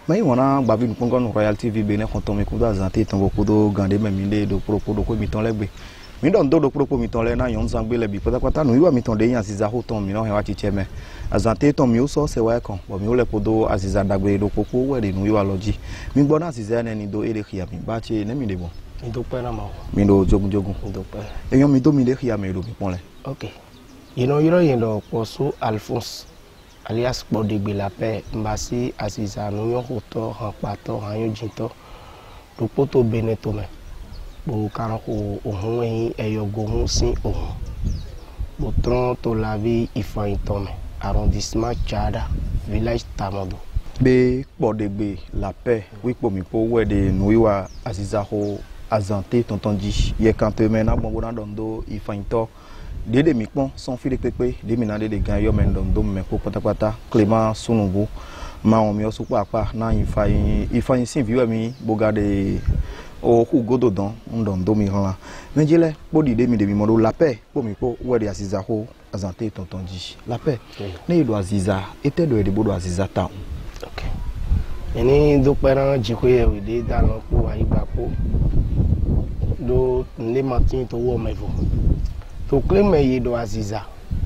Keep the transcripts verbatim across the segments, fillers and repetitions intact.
Mais on a bavi nous prenons Royal T V bene quand on me coupe d'azanté tant beaucoup de gandé même idée de propos de quoi miton lebe. Mi don do do propos miton le na yon zangbe le bi pata kwata no iwa miton de yan aziza ho ton mi no he wa chicheme. Azanté ton mi o so se wa kon. Bo mi o le podo aziza dagbe do popo we de no iwa loji. Mi gbo na aziza na ni do ere khia mi ba che ne mi de bon. Mi do pe na ma. Mi do jogun jogun. Mi do pe. E yon mi do mi de khia me do mi pon le. Okay. You know you know you know Poso Alphonse alias Bodegbe la paix mbasi aziza no yon hoto han pato han yon jinto do poto beneto me bo kan ko ohun yin eyo gohun sin ohun bo tron to la vie ifan itome arrondissement Tchada village Tamando Be Bodegbe la paix oui po mi po we de no iwa aziza ho azanté tonton di ye kan te mena bon bon dondo ifan ito Dede mi pon son fili pepe de minade de gan yo men don dom me ko patapata Clément Sunungu ma on mi osu papa na ifa ifa sin viwe mi bogade o ku godo don ndon do mi ran me jele po di de mi de mi modo la paix po mi po we de asiza ho azante tonton di la paix ne do aziza ete do de bodo aziza ta okay eni do peran jiko ye we de da lo po ayiba po do le matin to wo mevo to claim me do aziza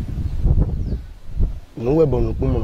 no we bonu kumo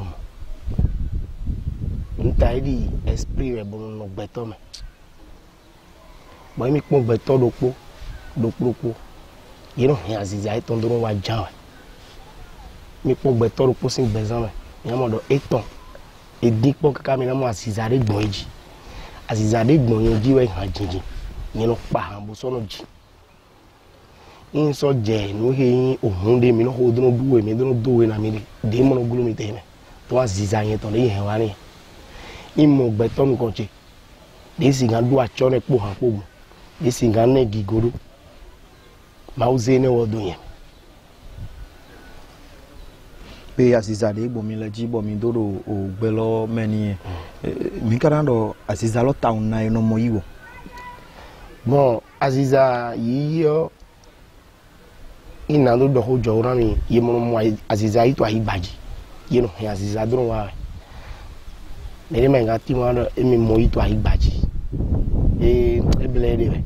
ntaidi esprit we bonu no gbeto me bo mi pon gbeto do po do propo you know aziza e ton do wa jan mi pon gbeto do po sin bezan me yamo do eton e dik pon kaka mi na mo aziza de gbon eji aziza de gbon yin ji we han jinjin yin no pa han bo so no ji in so je no he ohun de mi no ho do buwe mi do do we na mi de mo no gulu mi te me to aziza yen to le yen wa ni in mo gbe to mi ko che de si gan do acho ne po han po mu de si gan ne gigoro ma o ze ne wo do yen be aziza de bo mi le ji bo mi do do o gbe lo meni mi kan do aziza lo ta un na no mo yiwo bon aziza yi yo ina do do ho jowra mi yemo mo aziza ito ayi baji yeno he aziza do wa nere me ngati mo do emi mo ito ayi baji e ebele de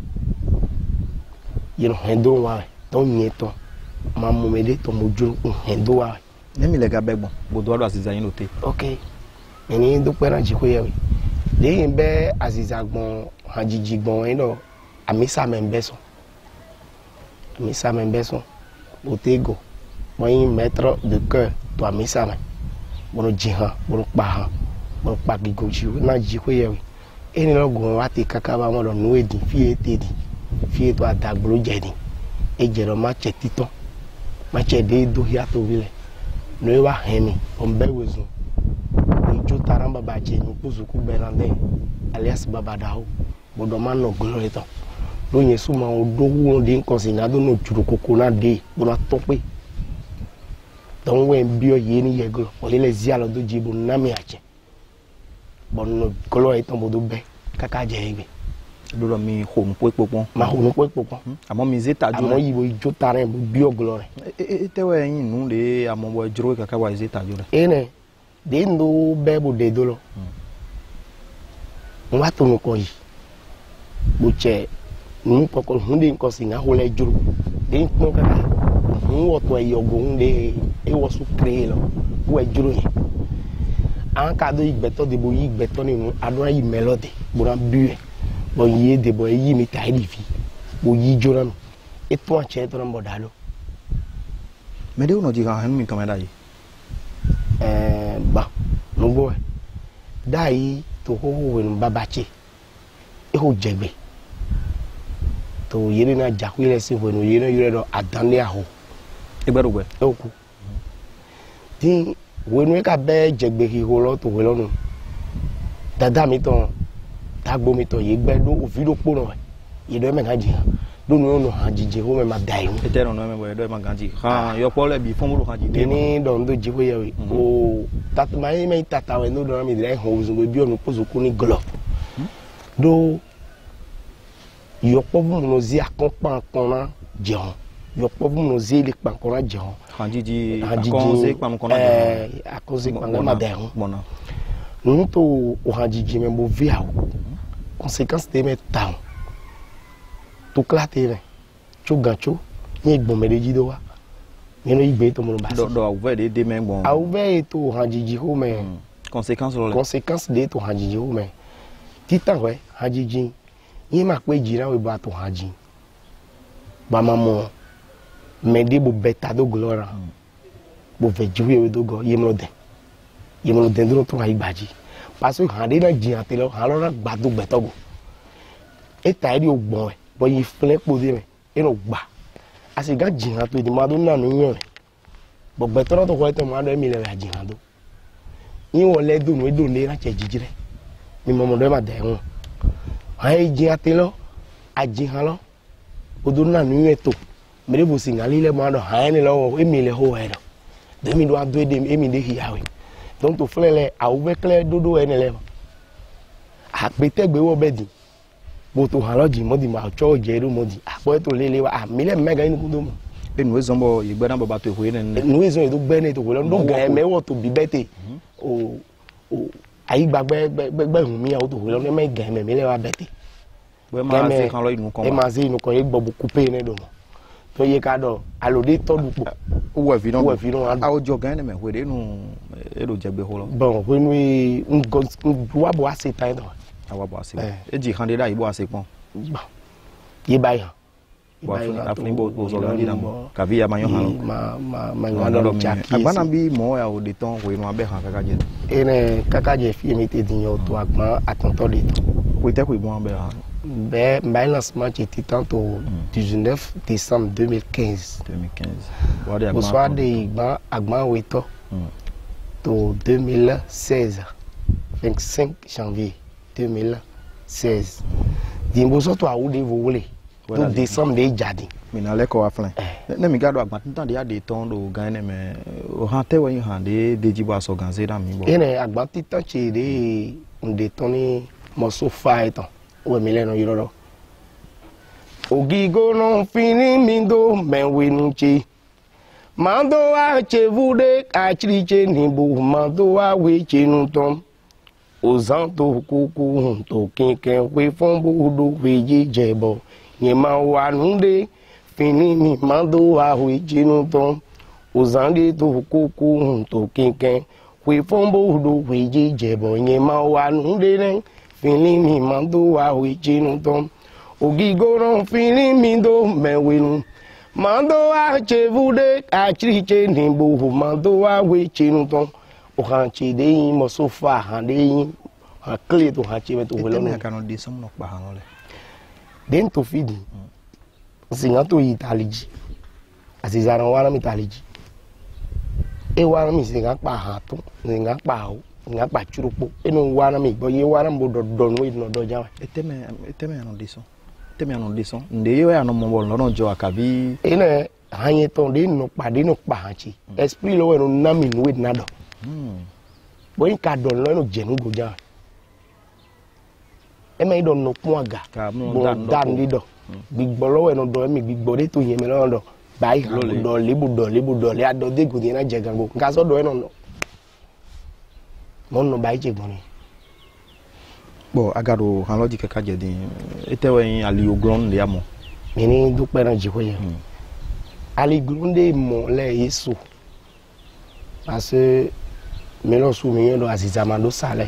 yeno he do wa to nyeto ma mo me de to mo ju he do wa ne mi le ga begbon bo do aziza yin lote okay eni do peran jiko ye we le yin be aziza gbon hajiji gbon yin do amisa me nbeso Misa membeso botego moyen maître de cœur to amisa me bono jihan bono pa bono pa gigoji na jiko yewe eni lo gun wa ti kaka ba mo do nu edi fi etedi fi eto adagboro jedi ejero ma che titon ma che de do ya to vile no wa hemi ombe wezu ijo taramba ba che ni kuzuku benande alias babadao bodo man no golo eto lo yen suma o do won de nkan sin na do no juru koko na de bo na to pe don we bi o ye ni yego o le zi alo do jibo na mi ache bon no golo e ton bo do be kaka je egbe do lo mi ho nu po popon ma ho nu po popon amo mi zeta jo amo yibo ijo tare bo bi o golo re e te we yin nu le amo bo juro kaka wa zeta jo re ene de ndo be bo de do lo wa to no ko yi bo che nu poko hunde nko singa hole juru de nko kaka nu woto ayo go hunde e wo su krelo wo juru ni an ka do igbeto de bo igbeto ni nu adon yi melody bo ran biwe bo yi de bo yi mi ta di fi bo yi jura no e to a che to ran bo dalo me de uno diga han mi to me dai eh ba no bo dai to ho ho we no babache e ho jegbe to yiri na jakwile si fo no yiri na yire do adane aho egberu gbe oku ti wenu ka be jegbe ki ho lo to we lo nu dada mi ton dagbo mi ton ye gbe do ofi do po no ye do me kan ji do no no han jije ho me ma dai mu ete no me bo do me kan ji ha yo po le bi fon mo kan ji de ni don do ji ho ye we o tat mai me tata we no do mi dai ho zo bi onu pozo ku ni glo do yo po bu no zi akonpan kona jehon yo po bu no zi le pan kona jehon hanjiji akonze pan kona eh akonze pan ma dehon bona nous to o hanjiji me bo via conséquence de me taw to klate me cho gancho ni gbon me de jido wa nínú igbe to mo ba do do ouvert de de men bon a ouvert to hanjiji ho me conséquence le conséquence de to hanjiji ho me titan we hanjiji yin ma pe jira we ba to hanji ba ma mo me de bo beta do glora bo ve jiwe we do go yemlo de yemlo de ndro to ha igbaji parce que hande na jian te lo ha lo na gba do gbeto go e ta ri ogbon e bo yi flen po de me e no gba asi ga jian to di ma do na nu yan bo gbeto na to ko te ma do mi le ga jian do yin wo le do no do le na che jijire mi mo mo do ma de won ha e jian te lo a jian lo o do na nu yan to mere bo singali le ma do ha ni lo e mi le ho e do de mi do a do de e mi de hiawe donc to flele a ouvert clair dodo ene le a pete gbe wo bedi bo to han loji modi ma cho je ru modi a po to lele wa a mi le mega inu kudo mo e nu ezombo igbe na baba to ehwe ne nu ezon do gbe ne to ko lo do ga me wo to bi bete o o ayi gbagbe gbegbe hun mi a to ko lo me ga me mi le wa bete we ma se kan lo inu kan e ma se inu kan e gbo bu coupe ne do mo to ye ka do alode to dupo wo fi don wo fi don a o jo gan ne me hwe de nu e do jegbe ho lo bon we nu ngo wa bo ase tan do awa bo ase e ji kan de da ibo ase pon bon ye ba yan bo afun bo bo so lo ni na mo ka vi ya ma yan han lo ma ma ma yan lo jaki agbana bi mo ya o de ton we nu abe han kaka je ene kaka je fi mi te din yo to agbon atonto de ko te ko ibo abe han ben ben lancement était tantôt dix-neuf décembre deux mille quinze deux mille quinze au soir de igba agban weto to deux mille seize vingt-cinq janvier deux mille seize dimbo so to awude vowole to décembre de jadi mi na le ko aflan ne mi gado agban tan de ya de ton do gan ne me o han te we han de de jibo aso gan se da mi bo ene agban titan che de de ton ni mo so fa etan o mi lenu yoro ogigo no fini mindo menwenu che mando a chevude a chriche ni bu mando a we chenu tom ozanto kuku to kinken we fon bu do we jebo yen ma wa nunde fini mi mando a we chenu tom ozange to kuku to kinken we fon bu do we jebo yen ma wa nunde ne fini mi mando wa we chenu tom ogigo no fini mindo menwenu mando a chevude a chriche ni bu mando a we chenu tom o han chi de yin mo so fa han de yin ha clear to ha chi me to we lo me kan no de som no pa han le den to fidi singa to italiji asizana wana mitaliji e wana mi singa pa ha to singa pa o nga pa churupo eno wana mi bo ye wana mbo do do no no do jawa eteme eteme no de som eteme no de som nde yo ya no mo lo no jo akabi ene hanye to de no pa de no pa ha chi esprit lo we no na mi no we na do hmm bo yin ka do lo no jenu go jawa e me do no pon aga bo dan di do gbigbo lo we no do mi gbigbo de to yen mi lo do bai ha do le bu do le bu do le ado de go de na je gango nka so do e no no mon no bai je gboni bo agaro han logic ka je din etewe yin ali ogron le amo mi ni dupe ran ji ko ye ali grunde mo le yesu parce que mi lo su mi yo azizama do sale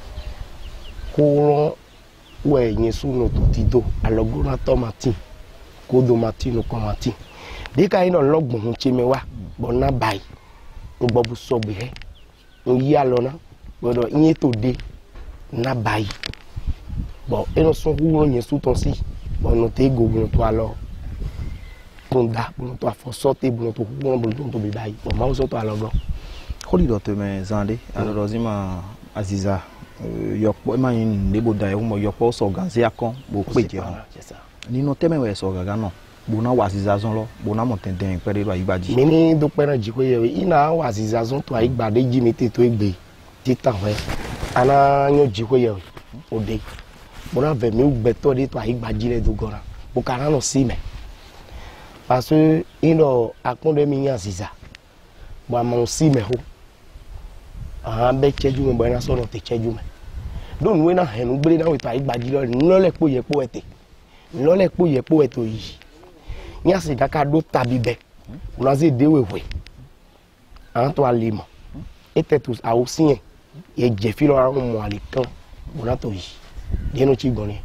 ko we yin su no to ti do alogona tomati ko do mati no ko mati de ka ino logbon hun che mi wa bo na bai o gbo bu so gbe he o yi alona bodo yin to de na bai bo eno so hu yin su ton si bo no te go bo to alo konda bo to afo so te bo to hu bo to bi bai bo ma so to alo go kholi do te me zande alors zima aziza yokpo ma yin lebo da e mo yokpo so ganze akon bo peje nínú teme we so gaga no bo na wa aziza zon lo bo na mo tenden pe re lo igbaji mi ni do pe ran ji ko ye ina wa aziza zon to aigbade ji mi te to egbe titan we ana yan ji ko ye o de bo na ve mi ugbe to de to aigbaji le do gora bo kana no si me parce que ino akunde mi yan aziza bo ma si me ho ah be cheju me bo na so no te cheju me do nu na henu gbe na we to agbaji lo no le po ye po ete no le po ye po eto yi nya se kaka do tabi be una se de wewe an to alimo ete tous a osin ye je fi lo ran mo ale kan bona to yi de no chi gbon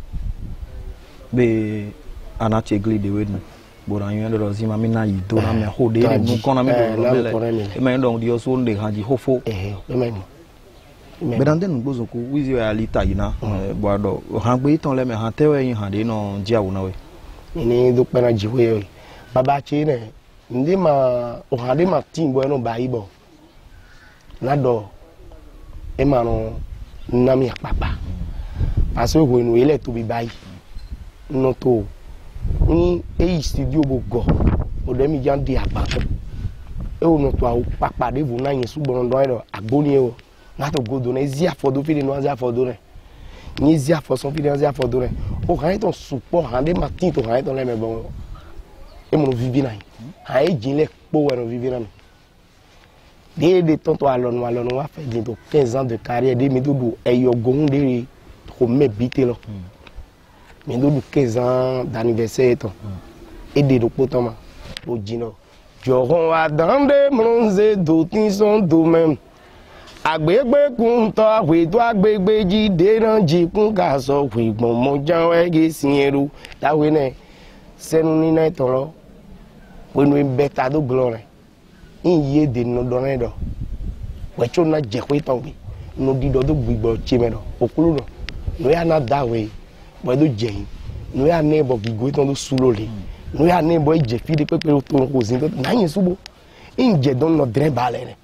be anachi egli de we no bora yin do zima mi na yi do na me ho de nu kon na me do le e me don di oso nde hanji hofo eh e me ni be dan den gbozo ko wizi ya lita yina bo do han gbe itan le me han tewe yin han de no ji awo na we ni do pe na jiwe yo baba chi ne ndi ma o han de ma tin bo no ba yi bo na do e ma no na mi apapa parce que wo nu ile to bi bayi no to ni e studio bo go o de mi jan di apa e o no to a papa de bu na yin su gbon do ero agboni e o na to go do na zi afodo fi no zi afodo re ni zi afoso fi no zi afodo re o kan ton support han de matin to han ton le me bon e mo no vivi na ha e jinle po we no vivi na mi de de ton to alonu alonu wa fe din to quinze ans de carrière de mi do do e yo gohun de ko me bite lo mi do do quinze ans d'anniversaire ton e de do potoma o jino joron wa dande bronze do tin son do même agbegbe kun to we do agbegbe ji de ran ji kun ka so we gbon mo jan we ge sin eru that way ne senu ni na toro we no better do glory in ye de no do na do we cho na je ko ton bi no di do do gbigbo che me do okulu do no ya na that way we do je no ya neighbor gbigbo ton do sulole no ya neighbor je fi de pepe to ko zin to na yin subo in je don no dre bale ne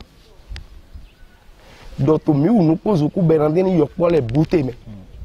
do to mi unu pozu ku Bernardin ni yo pole bute me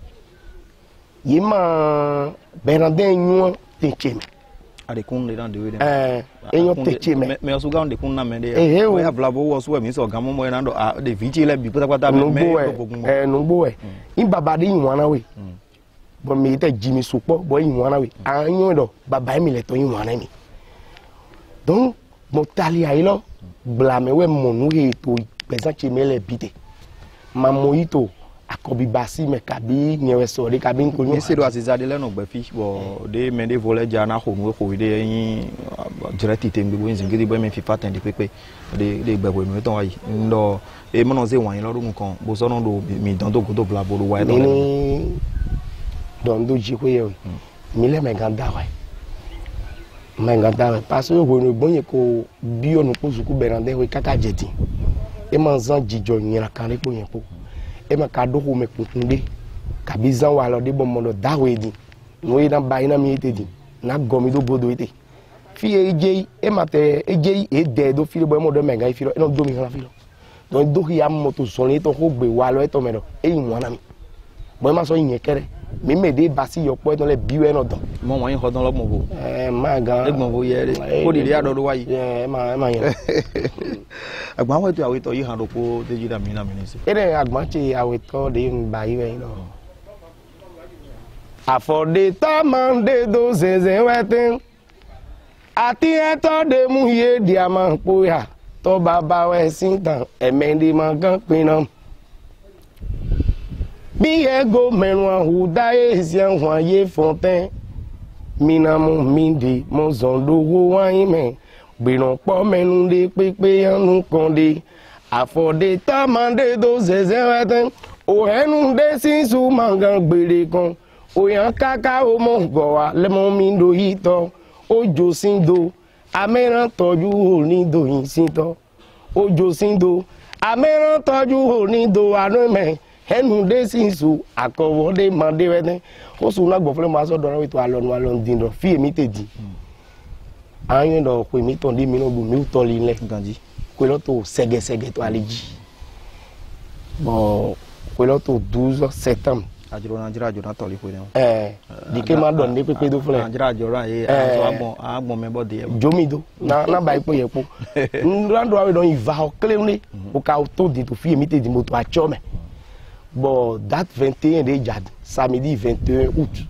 yima Bernardin nyu te cheme ade kun le dan de we eh enyo te cheme me osu ga on de kun na me de we have labo wo so mi so ga mo mo na do de viji le bi patapata me me eh no gbo e in baba de yin wana we bo mi te jimi supo bo yin wana we anyo do baba mi le to yin wana mi donc mo tali ayi lo blame we mo nu he to pesa cheme le bite mamoito akobi basi me kabi nyewe so de kabi nko ni se do asizade le no gbe fi bo de me de voler jana ho nu ko de yin direct tem gbo nzin gidi bo me fi patent de pepe de de gbe bo mi ton wa yi ndo e mo no se wan yin lo run kan bo so no do mi dan do go do bla bo do wa don ni don do ji ko ye mi le me ganda wa me ganda wa parce que wo no bonye ko bi onu ko suku Bernardin we kaka jeti e ma zan jijo yin kan re po yen po e ma ka do ho me kunde ka bi zan wa lo de bo mo do da we di no e na ba ina mi ete di na go mi do bodo ete fi eje e ma te eje e de do fi bo mo do me ga fi lo e no do mi kan fi lo don do ya mo to so ni to ko gbe wa lo e to me do e yin wana mi bo ma so yin kere mi me de basi yo po e to le bi we no do mo won yin ho don lo mo bo eh ma gan egbon bo ye re ko di ya do do wa yi eh ma ma yin agbon we to awe to yi han do ko de jida mi na mi ni se ere agbon ti awe to de ba yi we no afode ta mande do zenzen wetin ati eto de mu ye di ama po ya to baba we sin tan emendi ma gan pinna bi ego menwa hu da e sian hwan ye fonten minamu mindi mo zondo wo wan me gbiran po menu de pepe anu kan de afode ta mande do zenzen wetin o enu de sin su mangan gbere kan oyan kaka o mo go wa le mo mi do hito ojo sindo ameran toju oni do yin sinto ojo sindo ameran toju oni do anu me enu de sinsu akowo de mande weten o su na gbo fle ma so do ran we to alonu alon din do fi emi te di ayin do ko emi ton de mi no bu mi to li le ganji ko lo to sege sege to aleji bo ko lo to douze septembre ajiro Nigeria ajo na toli ko ni eh di ke ma don de pepe do fle Nigeria ajo ran e so agbon agbon me body e jomido na na ba ipo yepo nrando awe don iva o klemle o ka o to di to fi emi te di mo to acho me bon date vingt et un de jad samedi vingt et un août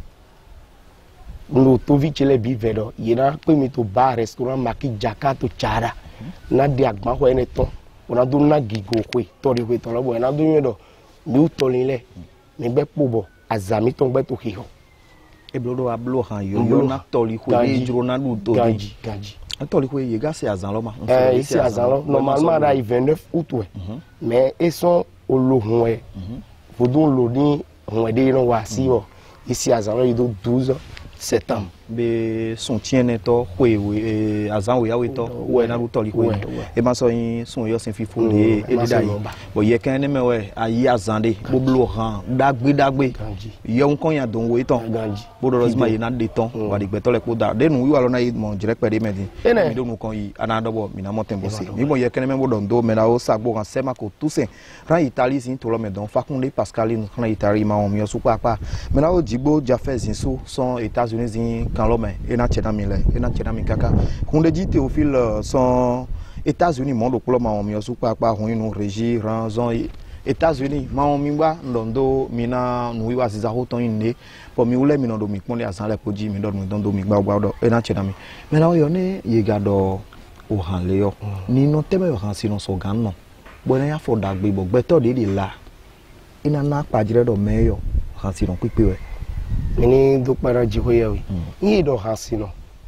no to vi chele bi vedo yena pe mi to bar restaurant maki jaka to chara na de agba ho ene ton on a donné gigo kwe tori kwe ton lobo on a donné do mi u tolin mi be pobo azami ton gbe to hiho e blodo ablo han yo yo na toli kwe e juro na du to ganji ganji toli kwe ye ga c'est azan lo ma eh ici azan lo normalement là il vingt-neuf août ouais mais ils sont au lohun ouais faut donc lo ni on de no wa si o ici azan lo il do douze septembre be son tiene to kwe we azan we ya we to we na du toli kwe e ma so yin son yo sin fifo de e dai bo ye kan ne me we ayi azan de bo blo han dagbe dagbe ye un kon ya don we ton bo do rozma ye na de ton wa de gbeto le po da de nu wi wa lo na yi mo jire pe de me din mi do nu kon yi ana do bo mi na mo tembo se mi bo ye kan me bo don do me na o sagbo kan se ma ko tusen ran Italie sin to lo me don Fakunde Pascaline kan Italie ma o mi o su pa pa me na o jigbo Jafes so son États-Unis in l'homme et na chena mi le et na chena mi kaka kunde dit Théophile son États-Unis monde ko ma on mi osu pa pa hun inu régie ranzon États-Unis ma on mi wa ndondo mi na nu wa siza ho ton ine po mi ule mi no do mi pon le asan le poji mi do mi don do mi gba gba do e na chena mi me na o yo ne ye ga do o han le yo ni no teme yo han sino so gan no bo na ya fo dagbe bo gbe to de de la ina na pa jire do me yo han sino pipe we mini do para jihoya wi ni do hasino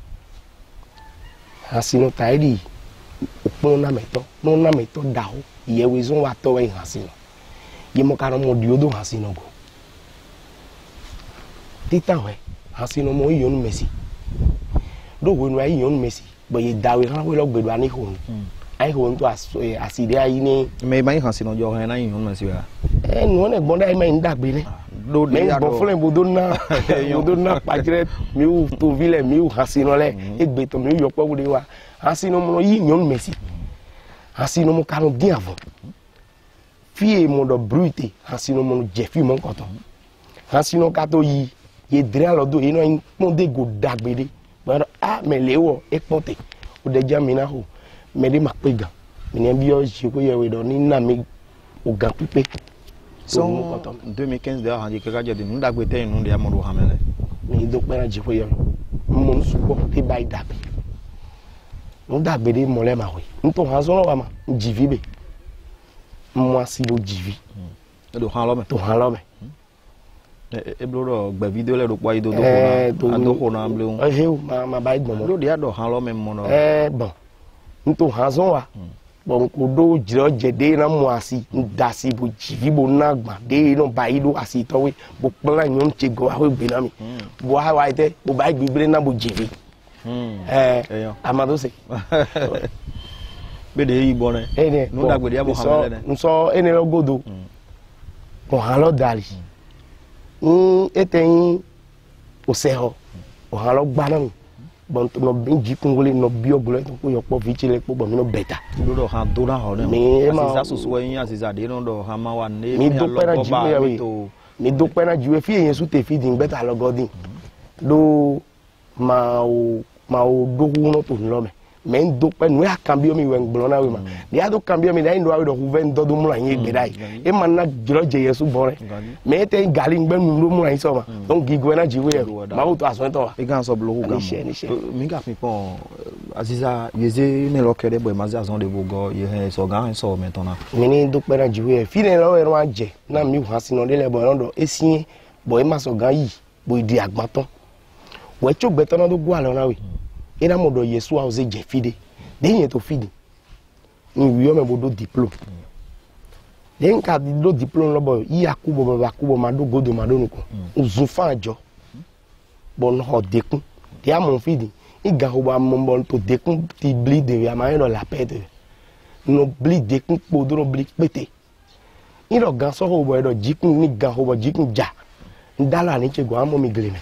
hasino tairi opon na meto no na meto dawo ye we zon wa to we hasino ye mo karo mo di odo hasino go tita we hasino mo yon Messi do we no ay yon Messi bo ye dawe kan we lo gbedo ani ho ai ho nto aside ayi ni me mai hasino jo han na yon Messi wa eh no ne gbonda ai mai ndagbe ni do de ya do flen bodona bodona pajire mi u to vile mi u hasino le egbe to mi yo pe wo de wa hasino mo yi yon Messi hasino mo kanu din avant fie mo do brute hasino mo jefi mo nkoto hasino ka to yi ye dre lo do ino in pon de go dagbede but ah me lewo e ponte o de jamina ho me de makpega mi ne bi o ji ko ye we do ni na mi o gan pipe son deux mille quinze d'ailleurs handi kaka jodi nu dagbe te nu de amodo hamele ni do pera ji ko ye mo supo te bai dabe nu dagbe de mo le ma we nto han so wa ma jivi be mo asi lo jivi do han lo me to han lo me e blo gbe video le do po ido do ko na do ko na amble eh he ma ma bai gbo mo do dia do han lo me mo no eh bon nto han so wa bon ko do jiro jede na mo asi ndasi bo jivi bo na gba de no bai do asi to we bo plan yon che go awe gbe na mi bo ha wa ite bo bai gbe na bo jivi eh amado se be de yi bo ne eh no dagbe dia bo hamele ne nso ene lo godo ko han lo dali mm eteyin o se ho o han lo gba na mi bon no binji kungole no biogolo to ko yopo vichile po bo mi no beta do han do na ho ne mi ma asiza susu yin asiza de no do han ma wa ne mi do pera jiwe ya we mi do pera jiwe fi eyin su te feeding beta lo godin do ma o ma o do hu no to lo me me ndo pe nu ya cambio mi wen gbolo na we ma ni ya do cambio mi dai ndo wa do hu ven do do mu la yin gbedai e man na jiro je yesu bore me te gali ngbe nu lo mu la yin so ma don gigo na jiwe ya ma o to aso to wa e gan so blo hu ga mi ga fi pon aziza yeze ne lo kere boy ma za zon de bogo ye he so gan so me ton na mi ni do pe na jiwe fi ne lo e ro aje na mi hu asino de le boy ndo esin boy ma so gan yi boy di agbon ton we chogbe ton na do gwa lo na we ina modo Yesu a oze je fide de yin to fide ni wi o me bodo diplôme de nka do diplôme lo boy yi akubo baba akubo ma do godo ma do nuko uzun fa ajo bon ho dekun de amon fide iga ho ba mo bon to dekun ti bleed de ya ma yin la pete no bleed dekun podo no bleed pete iro gan so ho boy do jikun ni gan ho bo jikun ja ndala ni chego amo mi gleme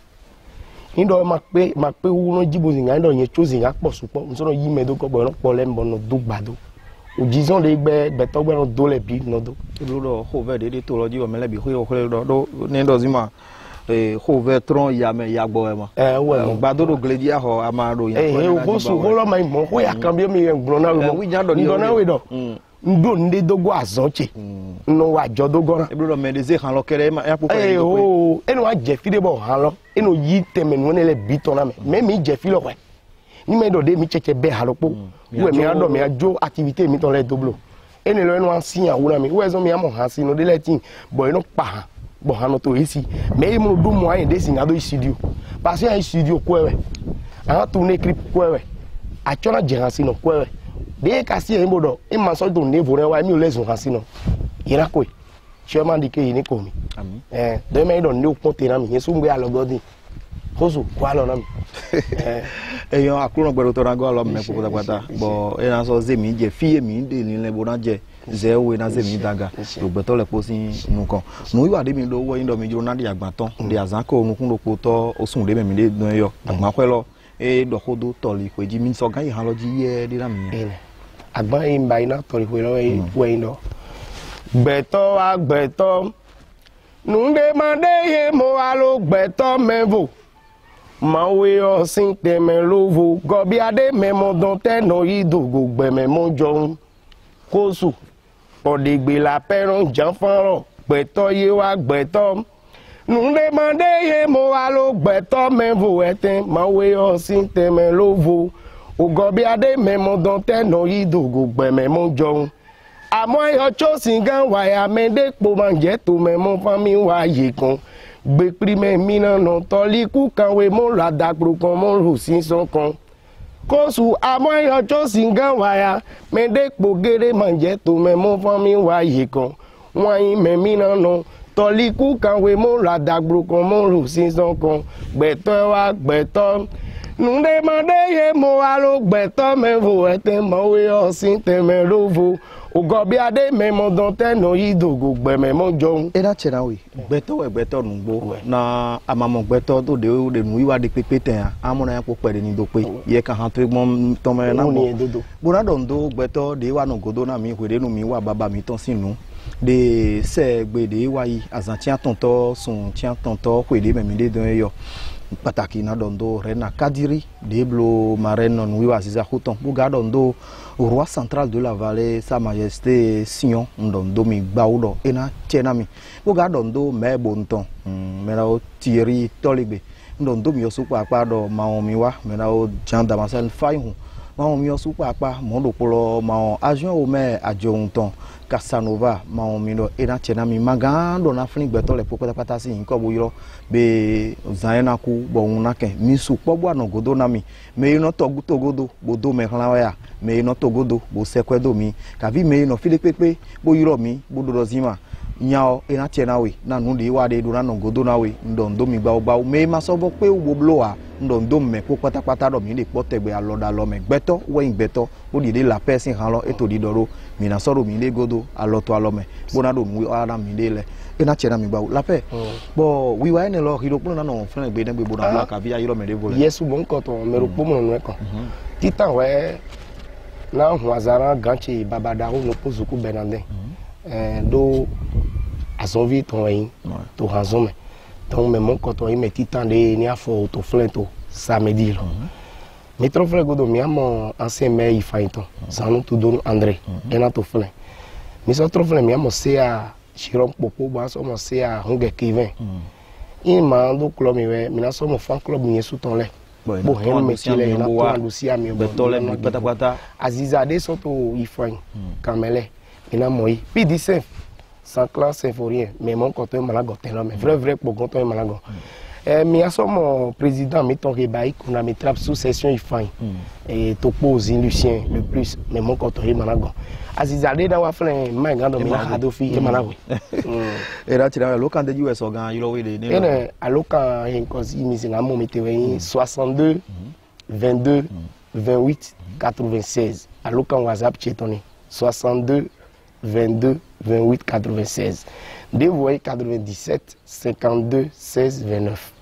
indo ma pe ma pe wu no jibo zinga indo yen chozi nga po supo nso no yi medo ko bo no po le mbo no do gbado o jizon le gbe gbe to gbe no do le bi no do do do ho ve de de to lo jibo mele bi ho ho do do ne do zima eh ho ve tron ya me ya gbo e mo eh we mo gbado do gledia ho amaro yan eh o go su ho lo mai mo ho ya kan bi mi yen gbro na we mo ndo na we do ndo nde dogo azonche no wa jodogo na e bro me de ze kan lo kere ya po eh o eno wa je fide bo han lo eno yi teme no ne le biton na me me mi je fi lo we ni me do de mi cheche be ha lo po we mi ado mi ajo activité mi ton le doblo e ne lo no ansi ya wura mi we zo mi amo ha si no de letin boy no pa bo ha no to esi me mu do mo ayin de si ngado studio parce ya studio kwewe a to ne clip kwewe a chona je ha si no kwewe de ka si e bodo e ma so do ne vore wa mi o lezo ha si no ira ko chairman di ke ni ko mi amin eh de me do ne o ponte na mi yesu ngbe alogodi koso kwa lo na mi eh eyan akuro gbero to rango lo me popo pata bo e na so ze mi je fie mi de ni le bo na je ze we na ze mi daga to gbeto le po si nu kan nu iwa de mi lo wo yin do mi juro na di agban ton de azan ko nu kun lo po to osun de me de dun yo agban pe lo e do kodo to li pe ji mi so gan han lo ji ye de na mi ene agban yin ba ina to ri pe lo we yin do gbeto agbeto nu de ma de ye mo wa lo gbeto mevo Mawe osin teme lovo gobi ade memo don teno idogo gbeme mo joun kosu odigbe la peron jan fanro gbeto ye wa gbeto nunde mande ye mo wa lo gbeto mevo eten mawe osin teme lovo ogobi ade memo don teno idogo gbeme mo joun amo yo chosin gan wa ya mende po manje to memo fami wa ye kan gbe prime mina no toli ku kan we mo la dagbo kan mo ru sin so kan kosu amo yo cho singan waya me de po gere manje to me mo fun mi wa yi kan won yin me mina no toli ku kan we mo la dagbo kan mo ru sin so kan gbeto wa gbeto nunde mande ye mo wa lo gbeto me vo ete mo we o sin te me rovo ogobi ade memo don teno idogo gbeme mo joun e da chena we gbeto we gbeto nugbo na amamo gbeto to de de nu iwa de pepe ten amona yan po pere ni do pe ye kan han to gbon to me na mo bo na don do gbeto de wa no godo na mi hwere nu mi wa baba mi ton sinu de se gbe de wa yi azan ti atonto sun ti atonto hwere me mi de don yo pataki na dondo rena kadiri deblo mareno nuiwa ziza huton buga dondo roi central de la vallée sa majesté Sion dondo mi gbaudo ena chenami buga dondo mebo nton mera o Thierry Toligbe dondo mi osu papa do maomi wa mera o Jean Damascène Faihun maomi osu papa mondo polo mao agent o me ajonton Casanova maomi do ena chenami magando na fini gbeto le popo pata si nko boyiro be zaena ku bo unake misu pobo anogodo na mi me ino togu togodo bodo me hlan ya me ino togodo bo sekwedo mi ka vi me ino file pepe boyiro mi bodo rozima nyao ena chena we na nu de wa de do na ngodo na we ndondo mi gba ogba me ma so bo pe wo blowa ndondo me po patapata do mi le potegbe aloda lo me gbeto we gbeto bo di de la person han lo eto di doro mi na soro mi le godo aloto alome bona do nu ara mi le le ena chena mi gba la pe bo wi wa ene lo hiro pon na no fun gbe den gbe bona la ka vi ayiro me de vole yesu bon ko to me ro po mo nu e kan titan we na hu azara ganchi babada hu no pozuku benande eh do azovi ton yin to hanzome donc me mon ko to yin me titan de ni afo to flento samedi lo mi tro fle godo mi amo ancien me ifaito sanu to don André ena to fle mi so tro fle mi amo se a chirom popo ba so mo se a hunge Kevin in ma do club mi we mi na so mo fan club mi yesu ton le bo hen me chile na to Lucia mi beto le mi pata pata Aziza de so to ifain kamele ina moi pi dix sans classe symphorien mais mon côté malago tellement mais vrai vrai pour côté malago eh mi asomo président mi ton rebaï qu'on a mis trap sous session ifain et topose Lucien le plus mais mon côté malago Aziza de na wa flen mai ngando mi na adofi e malago era tira lo kan de U S organ yilo we de ne ene aloka en kosi mi singa mo metewe soixante-deux vingt-deux vingt-huit quatre-vingt-seize aloka WhatsApp chetoni soixante-deux vingt-deux vingt-huit quatre-vingt-seize dévoyé quatre-vingt-dix-sept cinquante-deux seize vingt-neuf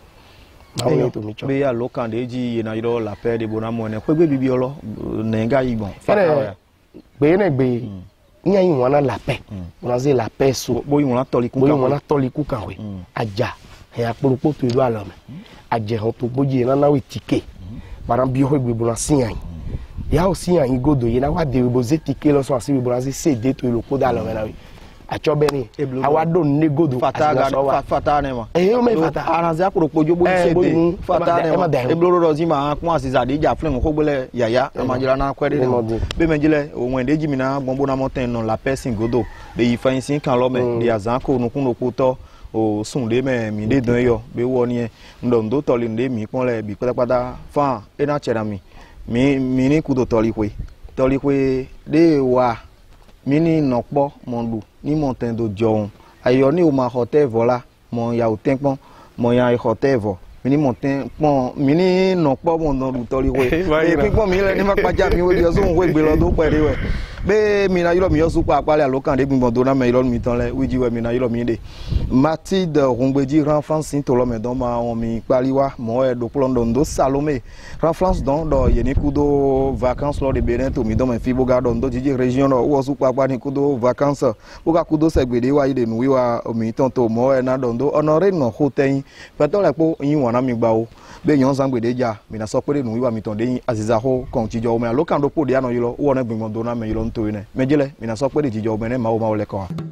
be ya lokan de ji na yiro la paix de bonamo ne kwegbe bibi olo nenga yigbon fa be ne gbe nya yin wana la paix on a la paix so bo yin wana toli ku kan bo wana toli ku kan we aja e aporopo to ilu alome aje ho to boji na na we tike para bi ho gbe bona siyan ya o siyan godo ye na wa de bo ze tike lo so asi bo na se cd to ilu ko da lo na we achobeni awado negodo fata ga fata ne ma eh o me fata aranze akoropo jobo sede fata ne ma ebloro rozi ma kun asiza de ja flin ko gbele yaya amajira na kwede ne be menjile ohun edeji mi na gbonbo na mountain no la person godo de ifan sin kan lo me de azan ko nukun no to o sun de me mi de dan yo be wo ni e ndo ndo to le nde mi pon le bi patapata fa e na chera mi mi mi ni kudo to li kwe to li kwe de wa mi ni nopo mondu ni montagne do Dion ayo ni o ma hotel vola mon ya o tempon mon ya hotel vo mi ni montagne pon mi ni nopo mon do to li kwe e pipon mi le ni ma paja mi wo yo so wo gbe lo do pere we be mi na yiro mi yo su pa pale alokan de gbon do na me yiro mi tan le wiji we mi na yiro mi de Mathilde Rongbeji ran France to lo me don ma won mi pariwa mo e do London do Salome ran France don do ye ni kudo vacances lo de Benin to mi don me fi boga don do jiji region do wo su pa pa ni kudo vacances boga kudo segbede wa ide nu wi wa mi tan to mo e na don do honore no hotel pe to le po yin won na mi gba o be yan sangbede ja mi na so pe nu wi wa mi tan de yin Aziza ho kon ti jo me alokan do po de ano yiro wo na gbon do na me yiro to ine mejele mi na so pe de jijo obìnrin ma o ma o le ko